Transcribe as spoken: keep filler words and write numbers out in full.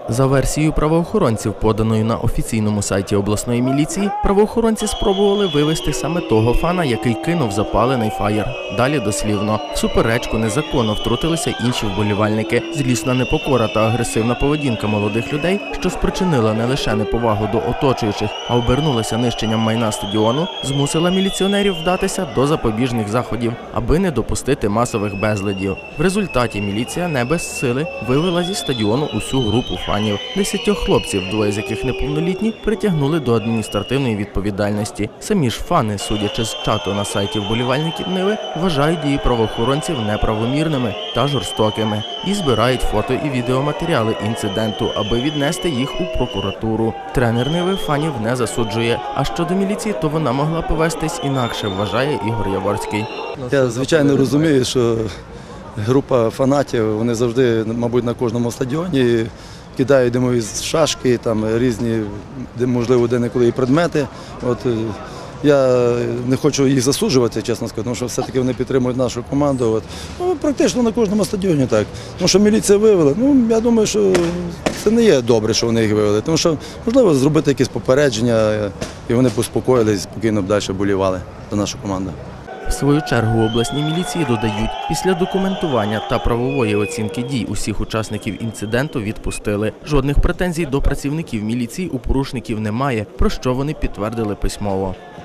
За версією правоохоронців, поданою на офіційному сайті обласної міліції, правоохоронці спробували вивезти саме того фана, який кинув запалений фаєр. Далі дослівно. В суперечку незаконно втрутилися інші вболівальники. Злісна непокора та агресивна поведінка молодих людей, що спричинила не лише неповагу до оточуючих, а обернулася нищенням майна стадіону, змусила міліціонерів вдатися до запобіжних заходів, аби не допустити масових безладів. В результаті міліція не без сили вивела зі стадіону усю групу фанів. Десятьох хлопців, двоє з яких неповнолітні, притягнули до адміністративної відповідальності. Самі ж фани, судячи з чату на сайті вболівальників Ниви, вважають дії правоохоронців неправомірними та жорстокими і збирають фото і відеоматеріали інциденту, аби віднести їх у прокуратуру. Тренер Ниви фанів не засуджує, а щодо міліції, то вона могла повестись інакше, вважає Ігор Яворський. Я, звичайно, розумію, що група фанатів, вони завжди, мабуть, на кожному стадіоні кидають димові шашки, там різні, можливо, де-неколи і предмети. От, я не хочу їх засуджувати, чесно сказати, тому що все-таки вони підтримують нашу команду. От. Ну, практично на кожному стадіоні так. Тому що міліція вивела, ну, я думаю, що це не є добре, що вони їх вивели. Тому що, можливо, зробити якісь попередження, і вони поспокоїлись, спокійно б далі болівали за нашу команду. В свою чергу обласні міліції додають, після документування та правової оцінки дій усіх учасників інциденту відпустили. Жодних претензій до працівників міліції у порушників немає, про що вони підтвердили письмово.